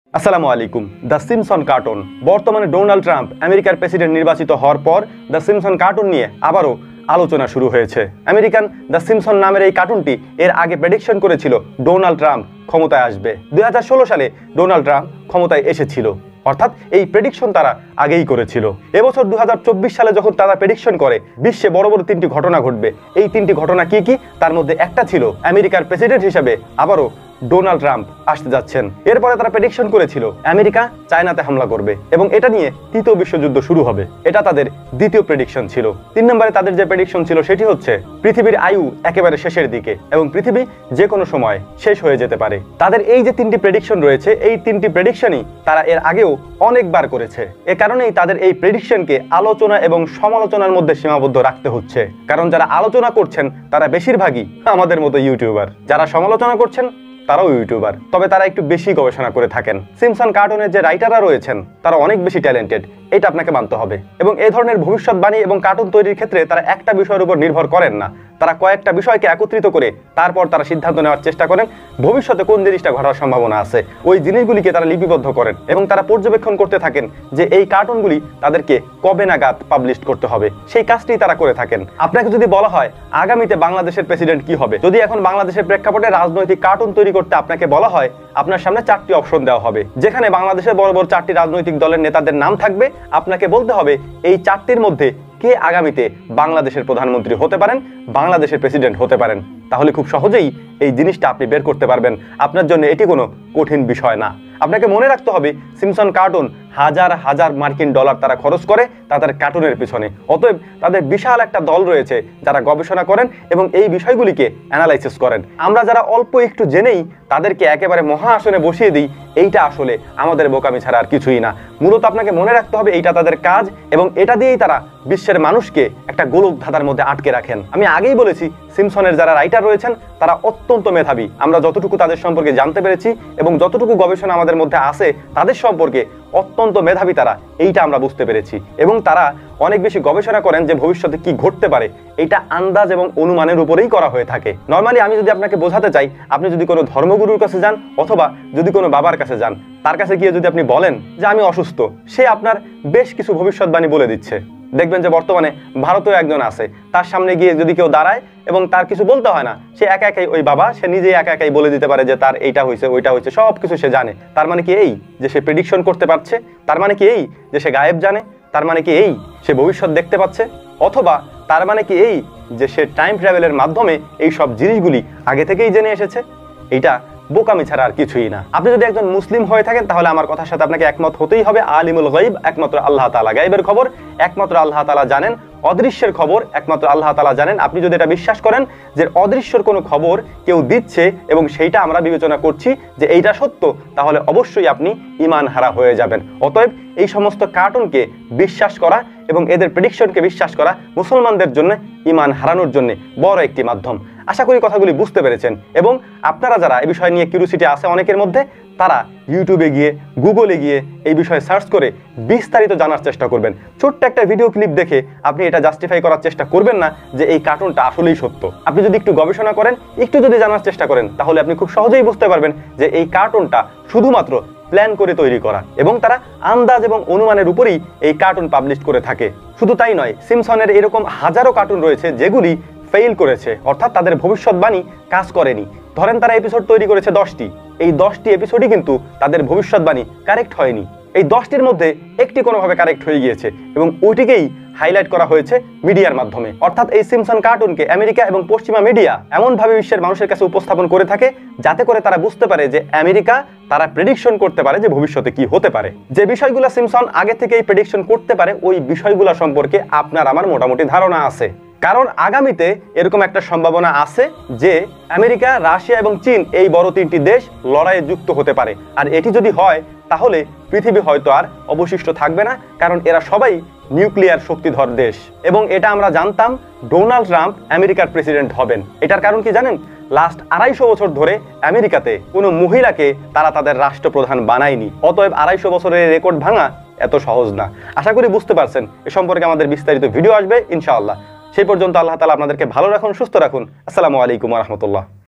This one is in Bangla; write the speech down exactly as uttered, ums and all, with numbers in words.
আসসালামু আলাইকুম। The Simpson cartoon. বর্তমানে ডোনাল্ড ট্রাম্প আমেরিকার প্রেসিডেন্ট নির্বাচিত হওয়ার পর দ্য সিমসন কার্টুন নিয়ে আবারও আলোচনা শুরু হয়েছে। আমেরিকান দ্য সিমসন নামের এই কার্টুনটি এর আগে প্রেডিকশন করেছিল ডোনাল্ড ট্রাম্প ক্ষমতায় আসবে। দুই হাজার ষোলো সালে ডোনাল্ড ট্রাম্প ক্ষমতায় এসেছিল, অর্থাৎ এই প্রেডিকশন তারা আগেই করেছিল। এবছর দু হাজার চব্বিশ সালে যখন তারা প্রেডিকশন করে বিশ্বে বড় বড় তিনটি ঘটনা ঘটবে, এই তিনটি ঘটনা কি কি তার মধ্যে একটা ছিল আমেরিকার প্রেসিডেন্ট হিসেবে আবারও ডোনাল্ড ট্রাম্প আসতে যাচ্ছেন। এরপরে তারা প্রেডিকশন করেছিল আমেরিকা চায়নাতে হামলা করবে এবং এটা নিয়ে তৃতীয় বিশ্বযুদ্ধ শুরু হবে। এটা তাদের দ্বিতীয় প্রেডিকশন ছিল। তিন নম্বরে তাদের যে প্রেডিকশন ছিল সেটি হচ্ছে পৃথিবীর আয়ু একেবারে শেষের দিকে এবং পৃথিবী যে কোনো সময় শেষ হয়ে যেতে পারে। তাদের এই যে তিনটি প্রেডিকশন রয়েছে, এই তিনটি প্রেডিকশনই তারা এর আগেও অনেকবার করেছে। এ কারণেই তাদের এই প্রেডিকশনকে আলোচনা এবং সমালোচনার মধ্যে সীমাবদ্ধ রাখতে হচ্ছে, কারণ যারা আলোচনা করছেন তারা বেশিরভাগই আমাদের মতো ইউটিউবার, যারা সমালোচনা করছেন তারাও ইউটিউবার, তবে তারা একটু বেশি গবেষণা করে থাকেন। সিমসন কার্টুনের যে রাইটাররা রয়েছেন তারা অনেক বেশি ট্যালেন্টেড, এটা আপনাকে মানতে হবে। এবং এই ধরনের ভবিষ্যৎবাণী এবং কার্টুন তৈরির ক্ষেত্রে তারা একটা বিষয়ের উপর নির্ভর করেন না, তারা কয়েকটা বিষয়কে একত্রিত করে তারপর তারা সিদ্ধান্ত নেওয়ার চেষ্টা করেন ভবিষ্যতে কোন জিনিসটা ঘটার সম্ভাবনা আছে। ওই জিনিসগুলিকে তারা লিপিবদ্ধ করেন এবং তারা পর্যবেক্ষণ করতে থাকেন যে এই কার্টুনগুলি তাদেরকে কবে নাগাদ পাবলিশ করতে হবে, সেই কাজটি তারা করে থাকেন। আপনাকে যদি বলা হয় আগামীতে বাংলাদেশের প্রেসিডেন্ট কি হবে, যদি এখন বাংলাদেশের প্রেক্ষাপটে রাজনৈতিক কার্টুন তৈরি করতে আপনাকে বলা হয়, আপনার সামনে চারটি অপশন দেওয়া হবে, যেখানে বাংলাদেশের বড় বড় চারটি রাজনৈতিক দলের নেতাদের নাম থাকবে। আপনাকে বলতে হবে এই চারটির মধ্যে কে আগামীতে বাংলাদেশের প্রধানমন্ত্রী হতে পারেন, বাংলাদেশের প্রেসিডেন্ট হতে পারেন। তাহলে খুব সহজেই এই জিনিসটা আপনি বের করতে পারবেন। আপনার জন্য এটি কোনো কঠিন বিষয় না। আপনাকে মনে রাখতে হবে সিমসন কার্টুন হাজার হাজার মার্কিন ডলার তারা খরচ করে তাদের কার্টুনের পিছনে। অতএব তাদের বিশাল একটা দল রয়েছে যারা গবেষণা করেন এবং এই বিষয়গুলিকে অ্যানালাইসিস করেন। আমরা যারা অল্প একটু জেনেই তাদেরকে একেবারে মহা আসনে বসিয়ে দিই, এইটা আসলে আমাদের বোকামি ছাড়া আর কিছুই না। মূলত আপনাকে মনে রাখতে হবে এইটা তাদের কাজ এবং এটা দিয়েই তারা বিশ্বের মানুষকে একটা গোলক ধাঁধার মধ্যে আটকে রাখেন। আমি আগেই বলেছি সিমসনের যারা রাইটার রয়েছেন তারা অত্যন্ত মেধাবী। আমরা যতটুকু তাদের সম্পর্কে জানতে পেরেছি এবং যতটুকু গবেষণা আমাদের মধ্যে আছে তাদের সম্পর্কে অত্যন্ত মেধাবী তারা, এইটা আমরা বুঝতে পেরেছি। এবং তারা অনেক বেশি গবেষণা করেন যে ভবিষ্যতে কি ঘটতে পারে, এটা আন্দাজ এবং অনুমানের উপরেই করা হয়ে থাকে। নর্মালি আমি যদি আপনাকে বোঝাতে চাই, আপনি যদি কোনো ধর্মগুরুর কাছে যান অথবা যদি কোনো বাবার কাছে যান, তার কাছে গিয়ে যদি আপনি বলেন যে আমি অসুস্থ, সে আপনার বেশ কিছু ভবিষ্যৎবাণী বলে দিচ্ছে। দেখবেন যে বর্তমানে ভারতেও একজন আছে, তার সামনে গিয়ে যদি কেউ দাঁড়ায় এবং তার কিছু বলতে হয় না, সে একা একাই ওই বাবা সে নিজেই একা একাই বলে দিতে পারে যে তার এইটা হয়েছে ওইটা হয়েছে, সব কিছু সে জানে। তার মানে কি এই যে সে প্রেডিকশন করতে পারছে? তার মানে কি এই যে সে গায়েব জানে? তার মানে কি এই সে ভবিষ্যৎ দেখতে পাচ্ছে? অথবা তার মানে কি এই যে সে টাইম ট্রাভেলের মাধ্যমে এই সব জিনিসগুলি আগে থেকেই জেনে এসেছে? এইটা বোকামি ছাড়া আর কিছুই না। আপনি যদি একজন মুসলিম হয়ে থাকেন তাহলে আমার কথার সাথে আপনাকে একমত হতেই হবে। আলিমুল গায়ব, একমাত্র আল্লাহ তাআলা গায়বের খবর একমাত্র আল্লাহ তাআলা জানেন, অদৃশ্যের খবর একমাত্র আল্লাহ তাআলা জানেন। আপনি যদি এটা বিশ্বাস করেন যে অদৃশ্যর কোনো খবর কেউ দিচ্ছে এবং সেইটা আমরা বিবেচনা করছি যে এইটা সত্য, তাহলে অবশ্যই আপনি ঈমান হারা হয়ে যাবেন। অতএব এই সমস্ত কার্টুনকে বিশ্বাস করা এবং এদের প্রেডিকশনকে বিশ্বাস করা মুসলমানদের জন্য ঈমান হারানোর জন্য বড় একটি মাধ্যম। আশা করি কথাগুলি বুঝতে পেরেছেন। এবং আপনারা যারা এই বিষয় নিয়ে কিউরিওসিটি আছে অনেকের মধ্যে, তারা ইউটিউবে গিয়ে গুগলে গিয়ে এই বিষয়ে সার্চ করে বিস্তারিত জানার চেষ্টা করবেন। ছোট্ট একটা ভিডিও ক্লিপ দেখে আপনি এটা জাস্টিফাই করার চেষ্টা করবেন না যে এই কার্টুনটা আসলেই সত্য। আপনি যদি একটু গবেষণা করেন, একটু যদি জানার চেষ্টা করেন, তাহলে আপনি খুব সহজেই বুঝতে পারবেন যে এই কার্টুনটা শুধুমাত্র প্ল্যান করে তৈরি করা এবং তারা আন্দাজ এবং অনুমানের উপরেই এই কার্টুন পাবলিশ করে থাকে। শুধু তাই নয়, সিমসনের এরকম হাজারো কার্টুন রয়েছে যেগুলি ফেইল করেছে, অর্থাৎ তাদের ভবিষ্যৎবাণী কাজ করেনি। ধরেন তারা এপিসোড তৈরি করেছে দশটি, এই দশটি এপিসোডই কিন্তু তাদের ভবিষ্যৎবাণী কারেক্ট হয়নি। এই দশটির মধ্যে একটি কোনোভাবে কারেক্ট হয়ে গিয়েছে এবং ওইটিকেই হাইলাইট করা হয়েছে মিডিয়ার মাধ্যমে। অর্থাৎ এই সিমসন কার্টুনকে আমেরিকা এবং পশ্চিমা মিডিয়া এমনভাবে বিশ্বের মানুষের কাছে উপস্থাপন করে থাকে যাতে করে তারা বুঝতে পারে যে আমেরিকা তারা প্রেডিকশন করতে পারে যে ভবিষ্যতে কি হতে পারে। যে বিষয়গুলো সিমসন আগে থেকেই প্রেডিকশন করতে পারে ওই বিষয়গুলো সম্পর্কে আপনার আমার মোটামুটি ধারণা আছে। কারণ আগামীতে এরকম একটা সম্ভাবনা আছে যে আমেরিকা, রাশিয়া এবং চীন এই বড় তিনটি দেশ লড়াইয়ে যুক্ত হতে পারে। আর এটি যদি হয় তাহলে পৃথিবী হয়তো আর অবশিষ্ট থাকবে না, কারণ এরা সবাই নিউক্লিয়ার শক্তিধর দেশ। এবং এটা আমরা জানতাম ডোনাল্ড ট্রাম্প আমেরিকার প্রেসিডেন্ট হবেন। এটার কারণ কি জানেন? লাস্ট আড়াইশো বছর ধরে আমেরিকাতে কোনো মহিলাকে তারা তাদের রাষ্ট্রপ্রধান বানায়নি। অতএব আড়াইশো বছরের রেকর্ড ভাঙা এত সহজ না। আশা করি বুঝতে পারছেন। এ সম্পর্কে আমাদের বিস্তারিত ভিডিও আসবে ইনশাআল্লাহ। সেই পর্যন্ত আল্লাহ তাআলা আপনাদেরকে ভালো রাখুন, সুস্থ রাখুন। আসসালামু আলাইকুম ওয়া রাহমাতুল্লাহ।